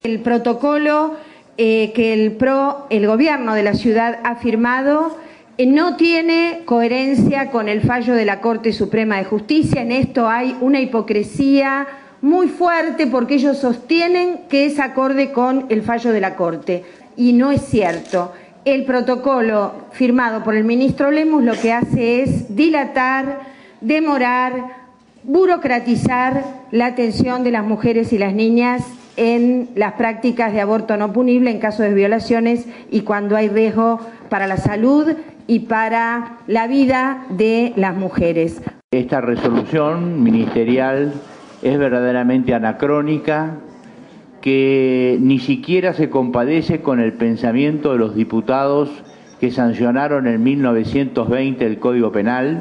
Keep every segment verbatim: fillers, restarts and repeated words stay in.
El protocolo eh, que el PRO, el gobierno de la ciudad ha firmado, eh, no tiene coherencia con el fallo de la Corte Suprema de Justicia. En esto hay una hipocresía muy fuerte porque ellos sostienen que es acorde con el fallo de la Corte y no es cierto. El protocolo firmado por el ministro Lemus lo que hace es dilatar, demorar, burocratizar la atención de las mujeres y las niñas en las prácticas de aborto no punible en caso de violaciones y cuando hay riesgo para la salud y para la vida de las mujeres. Esta resolución ministerial es verdaderamente anacrónica, que ni siquiera se compadece con el pensamiento de los diputados que sancionaron en mil novecientos veinte el Código Penal,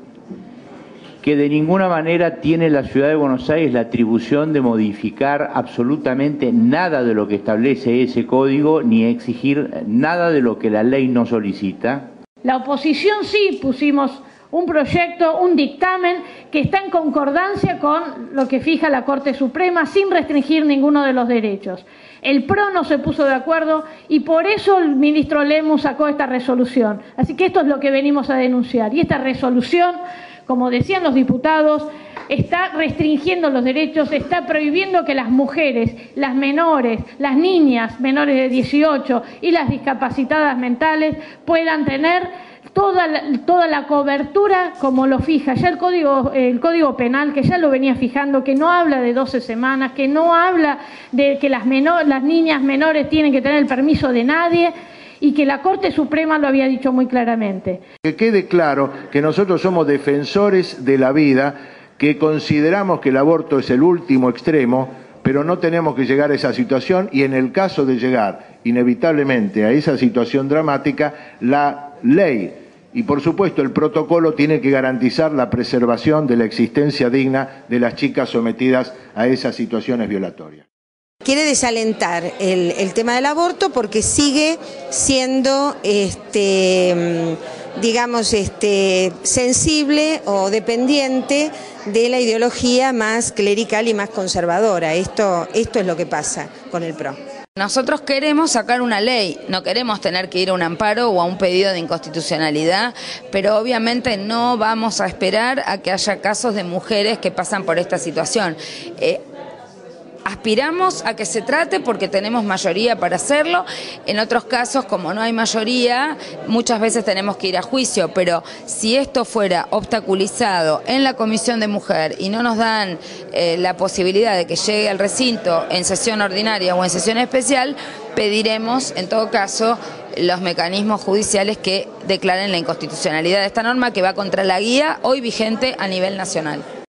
que de ninguna manera tiene la Ciudad de Buenos Aires la atribución de modificar absolutamente nada de lo que establece ese código, ni exigir nada de lo que la ley no solicita. La oposición sí pusimos un proyecto, un dictamen que está en concordancia con lo que fija la Corte Suprema sin restringir ninguno de los derechos. El PRO no se puso de acuerdo y por eso el ministro Lemus sacó esta resolución. Así que esto es lo que venimos a denunciar. Y esta resolución, como decían los diputados, está restringiendo los derechos, está prohibiendo que las mujeres, las menores, las niñas menores de dieciocho y las discapacitadas mentales puedan tener Toda la, toda la cobertura como lo fija ya el código, el Código Penal, que ya lo venía fijando, que no habla de doce semanas, que no habla de que las, menor, las niñas menores tienen que tener el permiso de nadie y que la Corte Suprema lo había dicho muy claramente. Que quede claro que nosotros somos defensores de la vida, que consideramos que el aborto es el último extremo, pero no tenemos que llegar a esa situación y en el caso de llegar inevitablemente a esa situación dramática, la ley y por supuesto el protocolo tiene que garantizar la preservación de la existencia digna de las chicas sometidas a esas situaciones violatorias. Quiere desalentar el, el tema del aborto porque sigue siendo, este, digamos, este, sensible o dependiente de la ideología más clerical y más conservadora. Esto, esto es lo que pasa con el PRO. Nosotros queremos sacar una ley, no queremos tener que ir a un amparo o a un pedido de inconstitucionalidad, pero obviamente no vamos a esperar a que haya casos de mujeres que pasan por esta situación. Eh, Aspiramos a que se trate porque tenemos mayoría para hacerlo. En otros casos, como no hay mayoría, muchas veces tenemos que ir a juicio, pero si esto fuera obstaculizado en la Comisión de Mujer y no nos dan eh, la posibilidad de que llegue al recinto en sesión ordinaria o en sesión especial, pediremos, en todo caso, los mecanismos judiciales que declaren la inconstitucionalidad de esta norma que va contra la guía hoy vigente a nivel nacional.